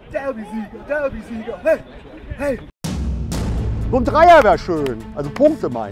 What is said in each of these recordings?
Derby-Sieger, Derby-Sieger, hey, hey. So ein Dreier wäre schön, also Punkte meinen.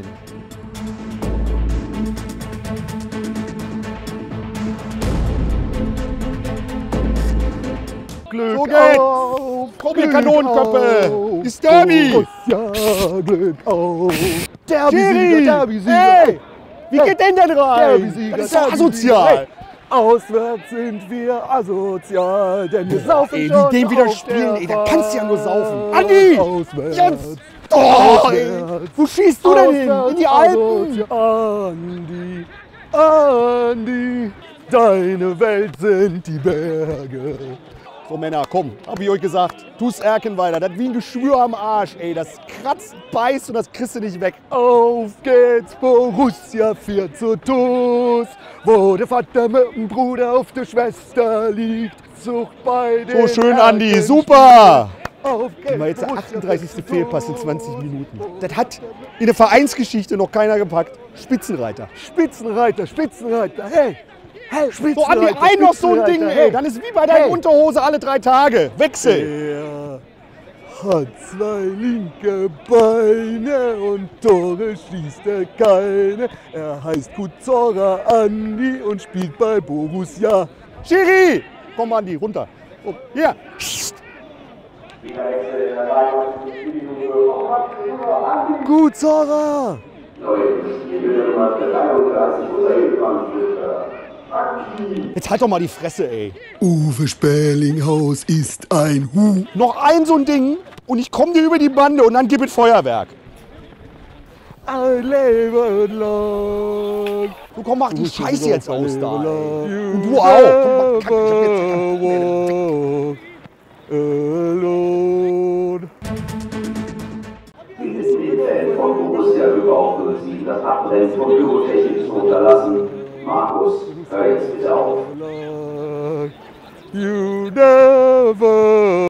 Glück So geht's. auf, Komm, ihr Glück Kanonenköppe. auf, Ist Derby. Borussia, Glück auf. Derby-Sieger, Schiri. Derby-Sieger. Hey, wie geht denn der rein? Derby-Sieger, Das ist doch Derby-Sieger. asozial. Hey, auswärts sind wir asozial, denn wir saufen Ey, schon wie den wieder auf spielen, der ey, da kannst du ja nur saufen. Fahrt. Andi, Auswärts. jetzt. Oh, ey. Wo schießt du denn hin? In die Alpen? Andi, Andi, deine Welt sind die Berge. So Männer, komm, hab ich euch gesagt, tu's Erkenweiler, das ist wie ein Geschwür am Arsch, ey, das kratzt, beißt und das kriegst du nicht weg. Auf geht's, Borussia 4 zu TuS, wo der Vater mit dem Bruder auf der Schwester liegt. Sucht bei den So schön, Andi, Erken super! Auf geht's, Mal jetzt der Borussia 38. 4 zu Fehlpass in TuS. 20 Minuten. Das hat in der Vereinsgeschichte noch keiner gepackt. Spitzenreiter. Spitzenreiter, Spitzenreiter, hey! Hey, So, Andi, ein noch so ein Ding, ey. Dann ist wie bei deiner Unterhose alle 3 Tage. Wechsel. Er hat 2 linke Beine und Tore schießt er keine. Er heißt Kuzora Andi und spielt bei Borussia. Schiri! Komm, Andi, runter. Oh, hier. Kuzora! Jetzt halt doch mal die Fresse, ey. Uwe Spellinghaus ist ein Hu. Noch ein so ein Ding und ich komm dir über die Bande und dann gib es Feuerwerk. Ein Leben lang. Du komm, mach die Scheiße jetzt aus da, ey. Und du You auch. Komm, mal, never walk alone. Dieses Spielfeld von Borussia überhaupt für Sie das Abrennen von Pyrotechnik zu unterlassen. Markus, hör jetzt bitte auf.